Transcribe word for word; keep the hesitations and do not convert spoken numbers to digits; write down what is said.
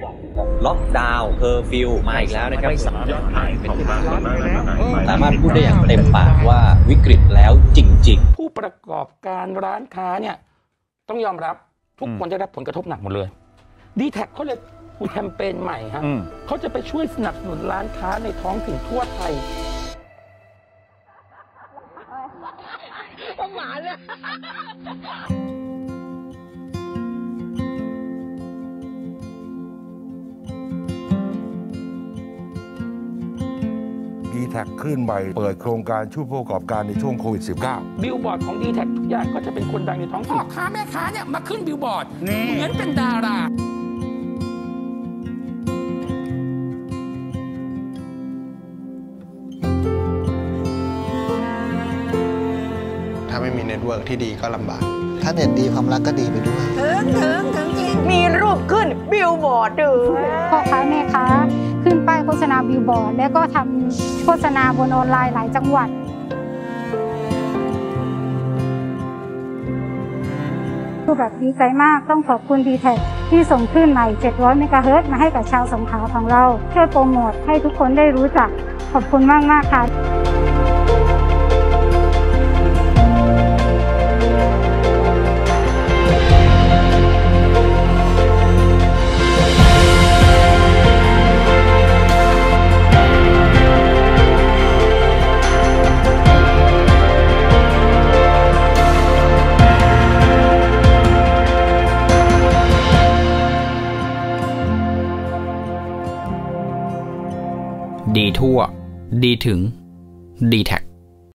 ล็อกดาวน์เพอร์ฟิวมาอีกแล้วนะครับสามารถพูดได้อย่างเต็มปากว่าวิกฤตแล้วจริงๆผู้ประกอบการร้านค้าเนี่ยต้องยอมรับทุกคนได้รับผลกระทบหนักหมดเลย ดี แท็ก เขาเลยมีแคมเปญใหม่ฮะเขาจะไปช่วยสนับสนุนร้านค้าในท้องถิ่นทั่วไทยหมาเนี่ยดี แท็ก ขึ้นใหม่เปิดโครงการช่วยผู้ประกอบการในช่วงโควิด สิบเก้าบิลบอร์ดของ ดี แท็ก ทุกอย่างก็จะเป็นคนดังในท้องถิ่นพ่อค้าแม่ค้าเนี่ยมาขึ้นบิลบอร์ดเหมือนเป็นดาราถ้าไม่มีเน็ตเวิร์กที่ดีก็ลำบากถ้าเน็ตดีความรักก็ดีไปด้วยถึงถึงถึงจริงมีรูปขึ้นบิลบอร์ดด้วยพ่อค้าแม่ค้าขึ้นป้ายโฆษณาบิลบอร์ดแล้วก็ทำโฆษณาบนออนไลน์หลายจังหวัดคือแบบดีใจมากต้องขอบคุณ ดี แท็ก ที่ส่งคลื่นใหม่เจ็ดร้อยเมกะเฮิรตซ์มาให้กับชาวสงขลาของเราช่วยโปรโมทให้ทุกคนได้รู้จักขอบคุณมากมากค่ะดีทั่วดีถึง ดี แท็ก